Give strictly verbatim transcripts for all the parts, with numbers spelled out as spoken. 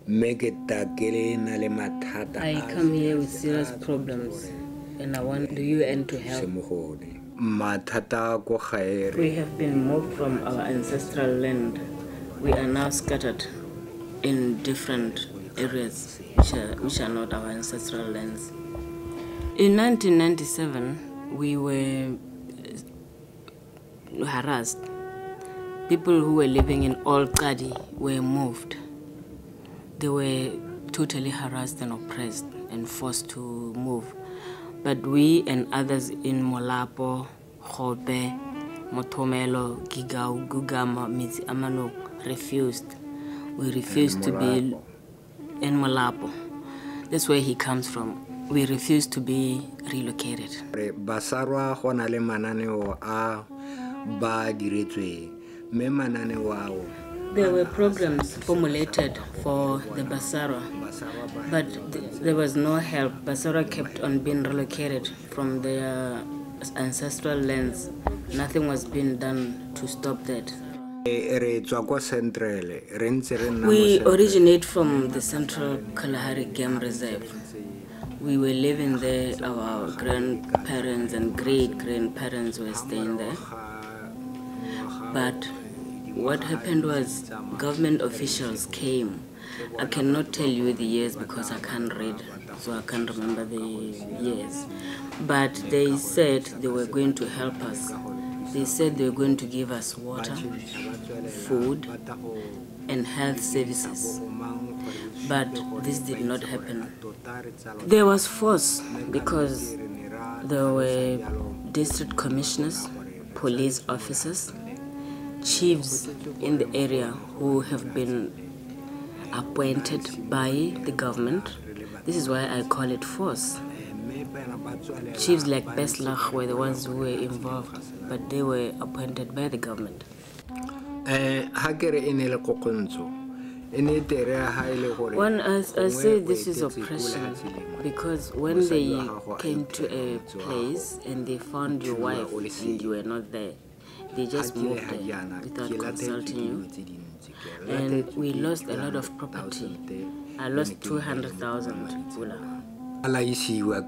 I come here with serious problems and I want the U N to help. We have been moved from our ancestral land. We are now scattered in different areas which are, which are not our ancestral lands. In nineteen ninety-seven, we were harassed. People who were living in Old Qadi were moved. They were totally harassed and oppressed and forced to move. But we and others in Molapo, Khope, Motomelo, Gigau, Gugama, Mizi Amano refused. We refused to be in Molapo. That's where he comes from. We refused to be relocated. Basarwa honale mananeo a ba diretwe me mananeo. There were programs formulated for the Basara, but th there was no help. Basara kept on being relocated from their ancestral lands. Nothing was being done to stop that. We originate from the Central Kalahari Game Reserve. We were living there. Our grandparents and great-grandparents were staying there. But what happened was government officials came. I cannot tell you the years because I can't read, so I can't remember the years. But they said they were going to help us. They said they were going to give us water, food, and health services. But this did not happen. There was force because there were district commissioners, police officers, chiefs in the area who have been appointed by the government. This is why I call it force. Chiefs like Beslach were the ones who were involved, but they were appointed by the government. One, I, I say this is oppression because when they came to a place and they found your wife and you were not there, they just moved there without consulting you. And we lost a lot of property. I lost two hundred thousand pula. These, our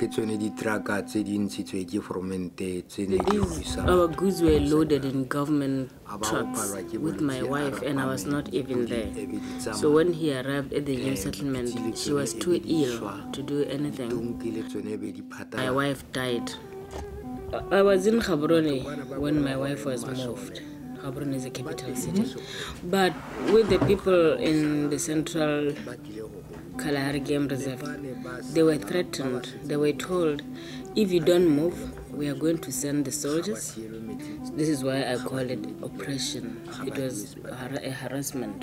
goods were loaded in government trucks with my wife, and I was not even there. So when he arrived at the new settlement, she was too ill to do anything. My wife died. I was in Gaborone when my wife was moved. Gaborone is a capital city. But with the people in the Central Kalahari Game Reserve, they were threatened. They were told, if you don't move, we are going to send the soldiers. This is why I call it oppression. It was a harassment.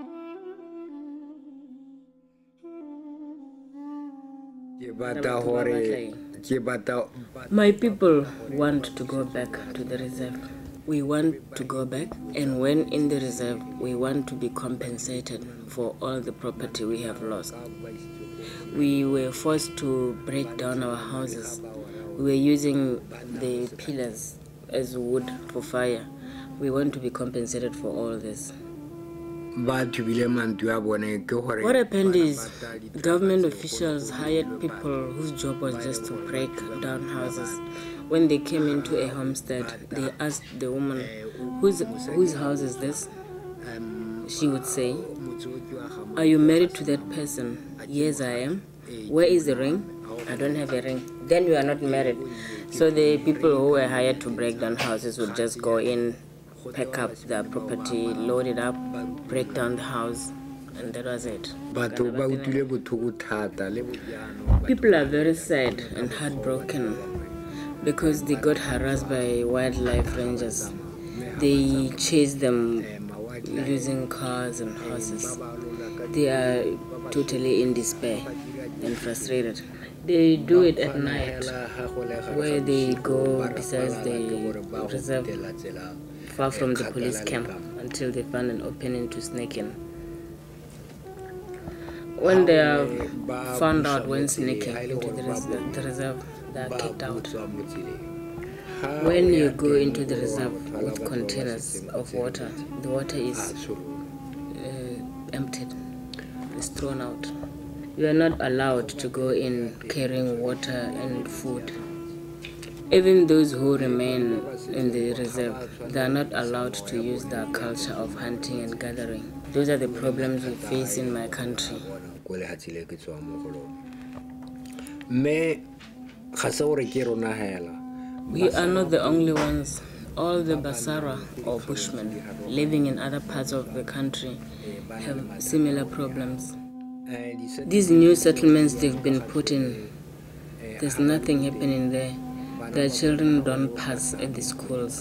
My people want to go back to the reserve. We want to go back, and when in the reserve, we want to be compensated for all the property we have lost. We were forced to break down our houses. We were using the pillars as wood for fire. We want to be compensated for all this. What happened is government officials hired people whose job was just to break down houses. When they came into a homestead, they asked the woman, whose, whose house is this? She would say, are you married to that person? Yes, I am. Where is the ring? I don't have a ring. Then you are not married. So the people who were hired to break down houses would just go in, pack up the property, load it up, break down the house, and that was it. People are very sad and heartbroken because they got harassed by wildlife rangers. They chased them using cars and horses. They are totally in despair and frustrated. They do it at night, where they go besides the reserve, far from the police camp, until they find an opening to sneak in. When they are found out when sneaking into the, res the reserve, they are kicked out. When you go into the reserve with containers of water, the water is uh, emptied. The is thrown out. You are not allowed to go in carrying water and food. Even those who remain in the reserve, they are not allowed to use their culture of hunting and gathering. Those are the problems we face in my country. We are not the only ones. All the Basara or Bushmen living in other parts of the country have similar problems. These new settlements they've been put in, there's nothing happening there. Their children don't pass at the schools.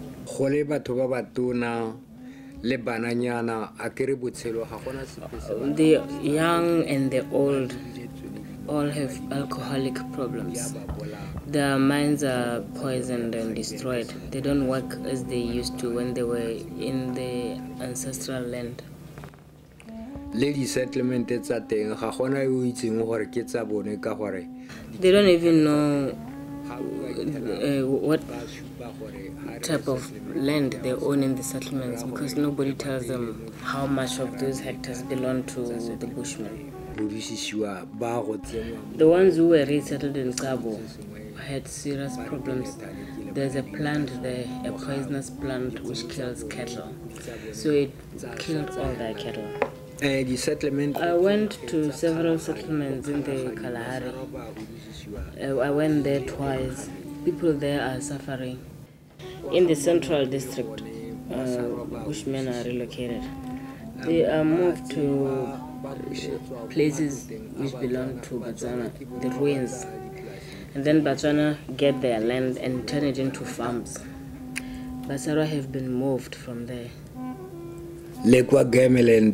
The young and the old all have alcoholic problems. Their minds are poisoned and destroyed. They don't work as they used to when they were in the ancestral land. Lady settlement it's a thing. They don't even know uh, what type of land they own in the settlements because nobody tells them how much of those hectares belong to the Bushmen. The ones who were resettled in Cabo had serious problems. There's a plant there, a poisonous plant which kills cattle. So it killed all their cattle. Uh, the settlement. I went to several settlements in the Kalahari. Uh, I went there twice. People there are suffering. In the Central District, uh, Bushmen are relocated. They are moved to places which belong to Botswana, the ruins. And then Botswana get their land and turn it into farms. Basara have been moved from there. In Gameland,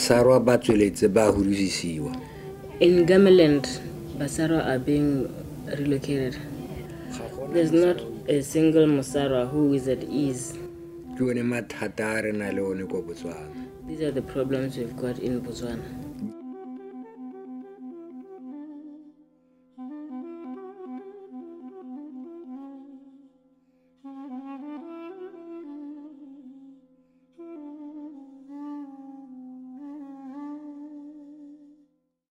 Basara are being relocated. There's not a single Musara who is at ease. These are the problems we've got in Botswana.